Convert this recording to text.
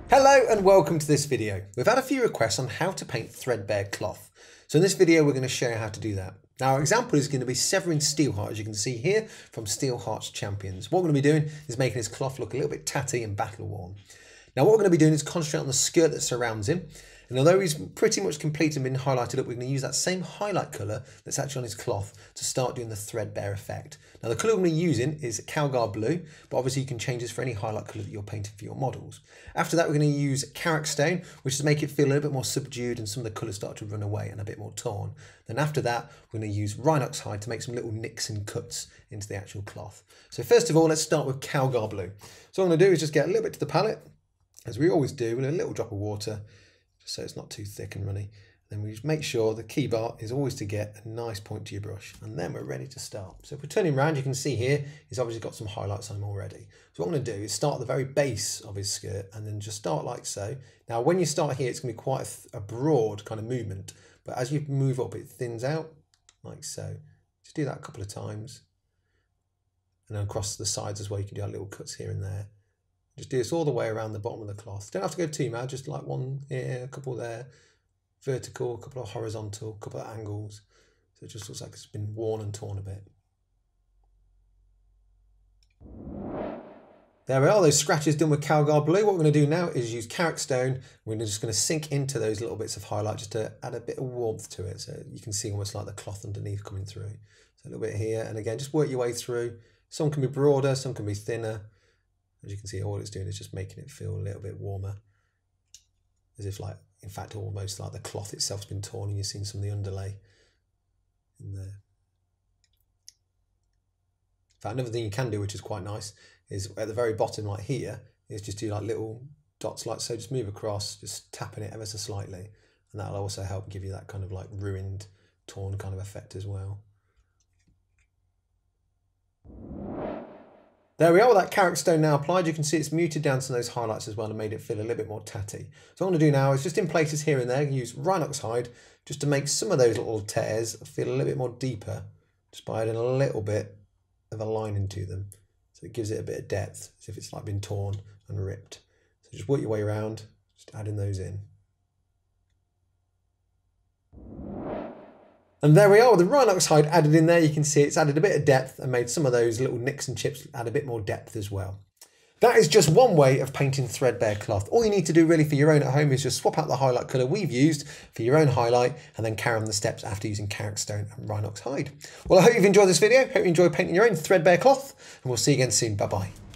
Hello and welcome to this video. We've had a few requests on how to paint threadbare cloth. So in this video we're going to show you how to do that. Now our example is going to be Severin Steelheart, as you can see here from Steelheart's Champions. What we're going to be doing is making his cloth look a little bit tatty and battle worn. Now what we're going to be doing is concentrate on the skirt that surrounds him. And although he's pretty much complete and been highlighted up, we're going to use that same highlight colour that's actually on his cloth to start doing the threadbare effect. Now the colour we're going to be using is Calgar Blue, but obviously you can change this for any highlight colour that you're painting for your models. After that we're going to use Carrick Stone, which is to make it feel a little bit more subdued and some of the colours start to run away and a bit more torn. Then after that we're going to use Rhinox Hide to make some little nicks and cuts into the actual cloth. So first of all, let's start with Calgar Blue. So what I'm going to do is just get a little bit to the palette, as we always do, with a little drop of water, so it's not too thick and runny. Then we just make sure the key bar is always to get a nice point to your brush, and then we're ready to start. So if we're turning around, you can see here he's obviously got some highlights on him already. So what I'm going to do is start at the very base of his skirt and then just start like so. Now when you start here, it's going to be quite a broad kind of movement, but as you move up it thins out like so. Just do that a couple of times, and then across the sides as well you can do little cuts here and there. Just do this all the way around the bottom of the cloth. Don't have to go too mad, just like one here, a couple there, vertical, a couple of horizontal, a couple of angles. So it just looks like it's been worn and torn a bit. There we are, those scratches done with Calgar Blue. What we're going to do now is use Carrick Stone. We're just going to sink into those little bits of highlight just to add a bit of warmth to it. So you can see almost like the cloth underneath coming through. So a little bit here, and again, just work your way through. Some can be broader, some can be thinner. As you can see, all it's doing is just making it feel a little bit warmer. As if like, in fact, almost like the cloth itself's been torn and you've seen some of the underlay in there. In fact, another thing you can do, which is quite nice, is at the very bottom, like here, is just do like little dots like so, just move across, just tapping it ever so slightly. And that'll also help give you that kind of like ruined, torn kind of effect as well. There we are, with that Carrick Stone now applied. You can see it's muted down some of those highlights as well and made it feel a little bit more tatty. So what I'm going to do now is just in places here and there, use Rhinox Hide just to make some of those little tears feel a little bit more deeper, just by adding a little bit of a line into them. So it gives it a bit of depth, as if it's like been torn and ripped. So just work your way around, just adding those in. And there we are, with the Rhinox Hide added in there. You can see it's added a bit of depth and made some of those little nicks and chips add a bit more depth as well. That is just one way of painting threadbare cloth. All you need to do really for your own at home is just swap out the highlight colour we've used for your own highlight and then carry on the steps after using Carrick Stone and Rhinox Hide. Well, I hope you've enjoyed this video. Hope you enjoy painting your own threadbare cloth, and we'll see you again soon. Bye-bye.